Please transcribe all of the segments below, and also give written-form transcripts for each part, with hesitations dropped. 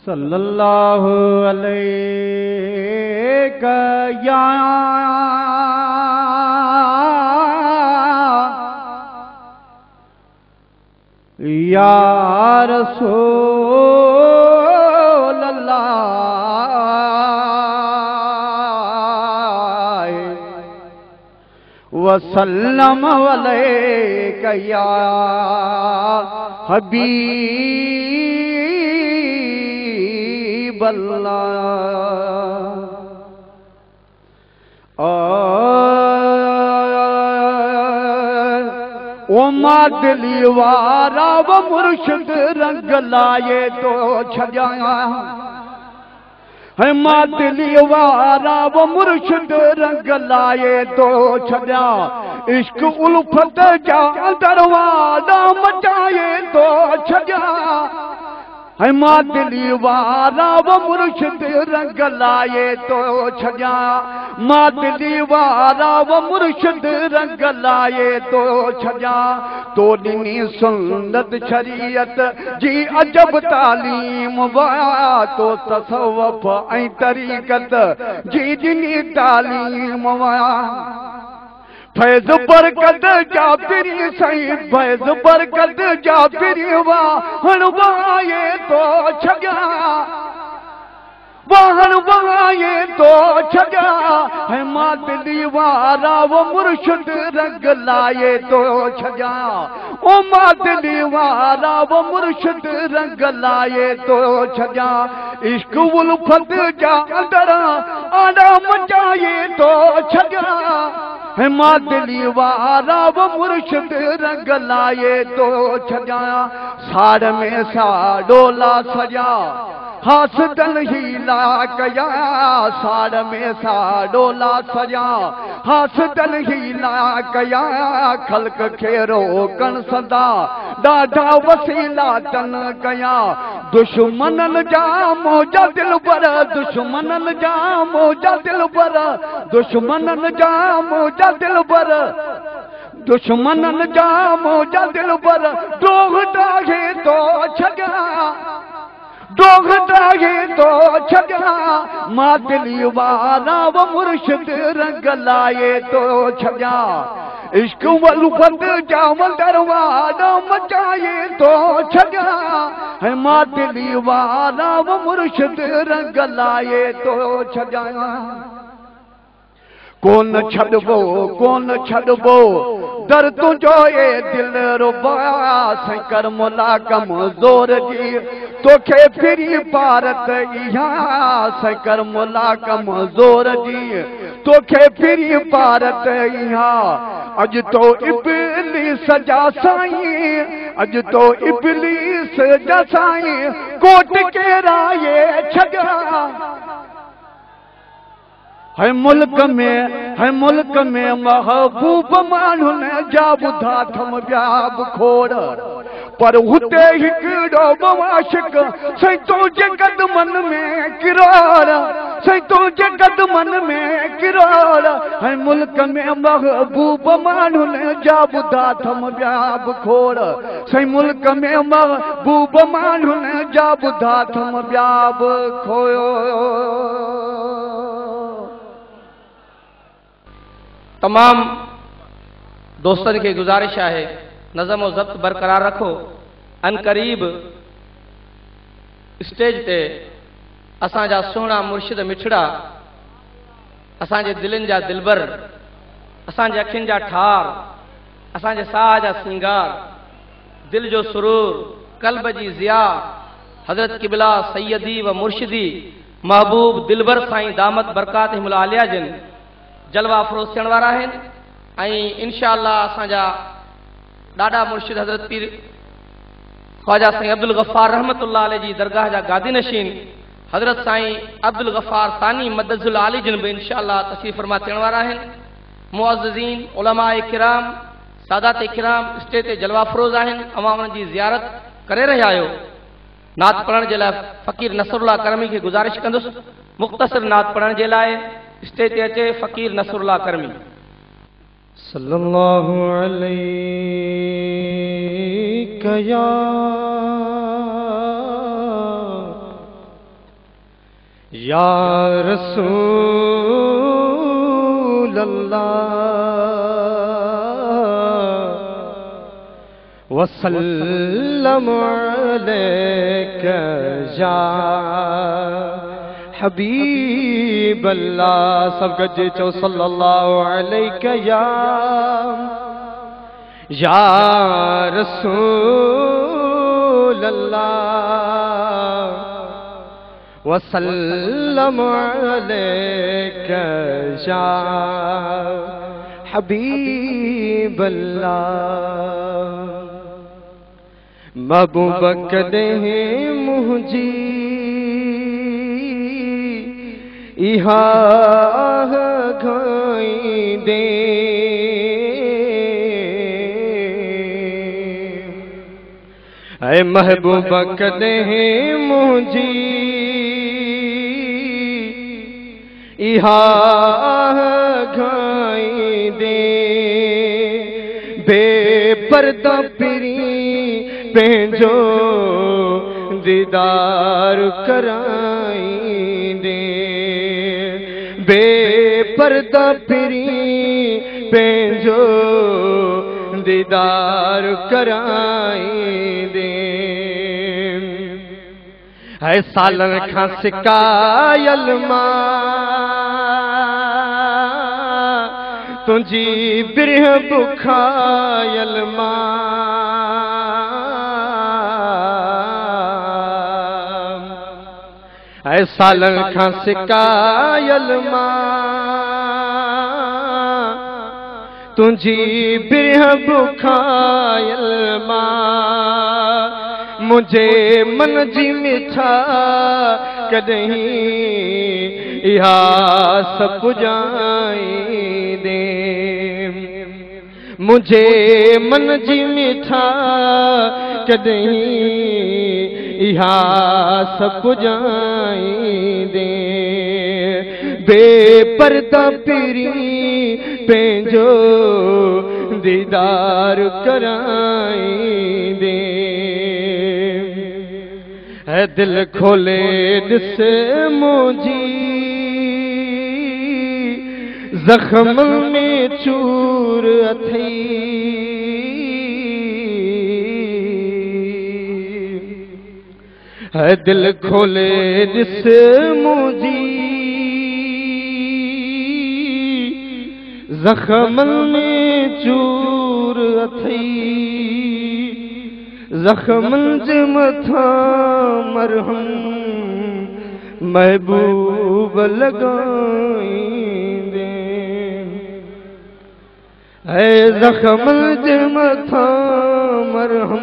सल्लल्लाहु अलैहि या रसूल अल्लाह वसल्लम अलैका या हबीब अल्लाह। ओ मादली वारा व मुर्शिद रंग लाए तो छजाया है, मादली वारा व मुर्शिद रंग लाए तो छजा, इश्क उल्फत जा दरवाजा मचाए तो छजा है, मादली वारा व मुर्शिद रंग लाए तो छजा, मादली वारा व मुर्शिद रंग लाए तो छजा, तो दिनी सुन्नत शरीयत जी अजब तालीम वाया, तो तसव्वुफ ऐं तरीक़त जी दिनी तालीम वाया, फैज़ बरकत जाबिरी सही फैज़ बरकत जाबिरी वाहन वाए तो छगा, वाहन वाए तो छगा है, मादली वारा वो मुर्शिद रंग लाए तो छगा, ओ मादली वारा वो मुर्शिद रंग लाए तो छगा, इश्क उल्फत जा अंदरा आना मचाए तो छगा है, मादली वारा वो मुर्शिद रंग लाए तो छजा, साड़ में साडोला सजा हासदन हीला कया, साड़ में साडोला सजा हासदन हीला कया, खल्क खे रोकन सदा ॾाढा वसीला तन कया, दुश्मनन जा मौजा दिल पर दुश्मनन जा मौजा दिल पर दुश्मनन जा मौजा दिल पर दुश्मनन जा मौजा दिल पर, डोग डाहे तो छगा डोग डाहे तो छगा, मादली वारा व मुर्शिद रंग लाए तो छगा, इश्क वल्फत जा दरवाजा मचाए तो छगा है, मादली वारा व मुर्शिद रंग लाए तो छगा, कोन छड़बो दर तुझो ए दिल रुबा, संकर मुलाकम जोर जी तोखे फिरी भारत इहा, संकर मुलाकम जोर जी तोखे फिरी भारत इहा, अज तो इब्लीस जा साईं अज तो इब्लीस जा साईं कोट के राये छगा है, मुल्क में महबूब मानुन जा बुधा थम व्याब खोड़, पर हुते हिकड़ो बवाशिक सही तुझे कदमन में किरार सही तुझे कदमन में किरार है, मुल्क में महबूब मानुन जा बुधा थम व्याब खोड़, सही मुल्क में महबूब मानुन जा बुधा थम व्याब खोयो। तमाम दोस्तन के गुजारिश है नज़म और ज़ब्त बरकरार रखो। अन करीब स्टेज ते असांजा सुहिणा मुर्शिद मिठड़ा, असांजे दिलनि जा दिलबर, असांजे अखियुनि जा ठार, असांजे साह जा सिंगार, दिल जो सुरूर, कल्ब जी ज़िया, हज़रत किबला सैयदी व मुर्शिदी महबूब दिलबर साईं दामत बरकातिहुल आलिया जिन जलवा अफरोज़ थियण वारा आहिनि। ऐं इंशाअल्लाह असांजा ॾाढा मुर्शिद हज़रत पीर ख्वाजा साईं अब्दुल गफ़ार रहमतुल्लाह अलैह जी दरगाह जा गादी नशीन हज़रत साईं अब्दुल गफ़ार सानी मददुल आली जिन भी इंशाअल्लाह तशरीफ़ फरमा थियण वारा आहिनि। मुअज़्ज़िज़ीन उलमाए किराम सादात किराम स्टेज ते जलवा अफरोज़ आहिनि, अवां उन्हनि जी ज़ियारत करे रहिया आहियो। नात पढ़ण जे लाइ फ़कीर नसरुल्लाह करमी खे गुज़ारिश कंदुसि मुख़्तसर नात पढ़ण जे लाइ स्टेज ते अचे फ़कीर नसरुल्लाह करमी। सल्लल्लाहु अलैहि या या रसूल अल्लाह वसल्लम अलैका या हबीब अल्लाह। सब गजे चो सल्लल्लाहु अलैका या रसूल अल्लाह वसल्लम अलैका या हबीब अल्लाह। महबूब कदे मुझी इहा घाई दे ऐ महबूब कदे मुझी इहा घाई दे बेपर्दा पिरी पंहिंजो दीदार कराई दे बेपर्दा पिरी पंहिंजो दीदार कराई दे है सालन खां सिकायल मां तुझी बिरह बुखायल मां है सालन खां सिकायल मां तुझी बिरह बुखायल मां मुझे मन जी मिठा कदहीं इहा सब पुजाई दे मुझे मन जी मिठा कदहीं इहा सब पुजाई दे बेपर्दा पिरी पंहिंजो दीदार कराई दे है दिल खोले दिस मुझी जख्म में चूर अथई है दिल खोले दिस मुझी जख्म में चूर अथई जख्म मथा मरहम महबूब लगाईंदे है जख्म मथा मरहम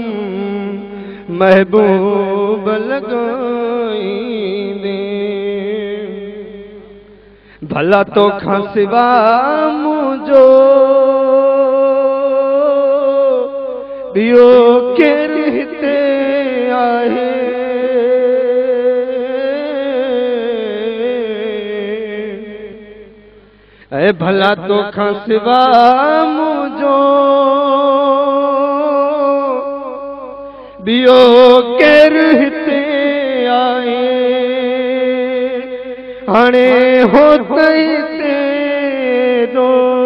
महबूब लगाईंदे भला तो खां सिवा मुझो बियो केर हिते आहे ऐ भला तो खां सिवा मुझो बियो केर हिते आहे हाणे हो तेरो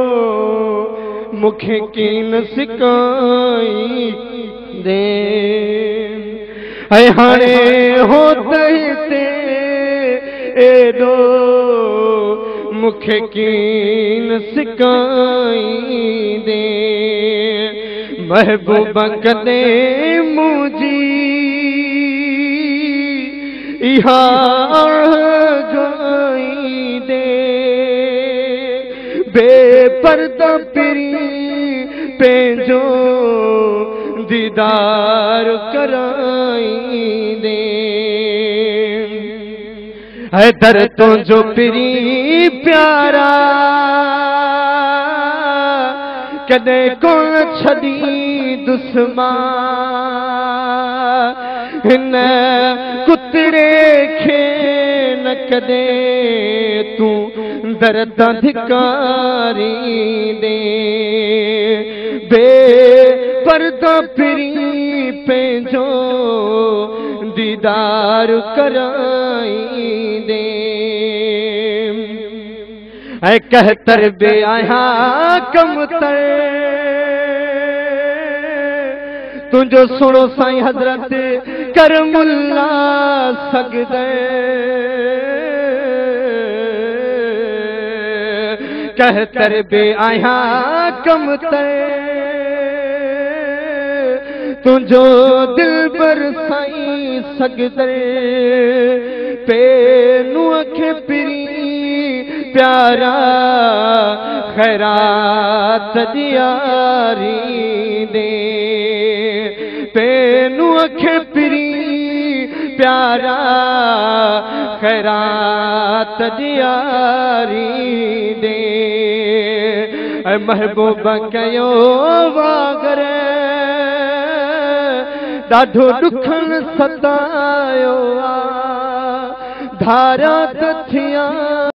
मुखे कीन सिकाई दे ऐ हाणे हो ते एडो मुखे कीन सिकाई दे महबूब कदे मुझी इहा गाई दे बेपर्दा पिरी पंहिंजो दीदार कराई दे है दर तुझो पिरी प्यारा कदे कोन छदी दुश्मा हिन कुतरे खे न कदे तू दर्द धिकारी दे बेपर्दा फिरी पंहिंजो दीदार कराई दे ऐ कहतर बे आया कमतर तुझो सुनो साईं हजरत करमुल्ला सगदे कहतर बे आया कमतर तुझो दिल पर साईं सगदे पे नु अखे पिरी प्यारा खैरात दियारी दे पेनु अखे पिरी प्यारा खैरात दियारी दे महबूबा कयो वागरे ॾाढो दुखन सतायो धारा कथिया